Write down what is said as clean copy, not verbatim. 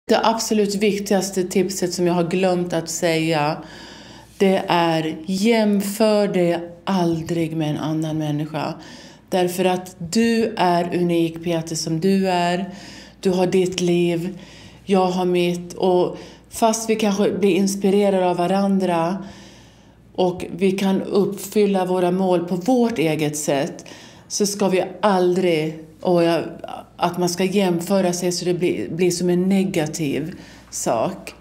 Det absolut viktigaste tipset som jag har glömt att säga, det är: jämför det aldrig med en annan människa. Därför att du är unik, Peter, som du är. Du har ditt liv, jag har mitt. Och fast vi kanske blir inspirerade av varandra och vi kan uppfylla våra mål på vårt eget sätt, så ska vi aldrig, att man ska jämföra sig så det blir som en negativ sak.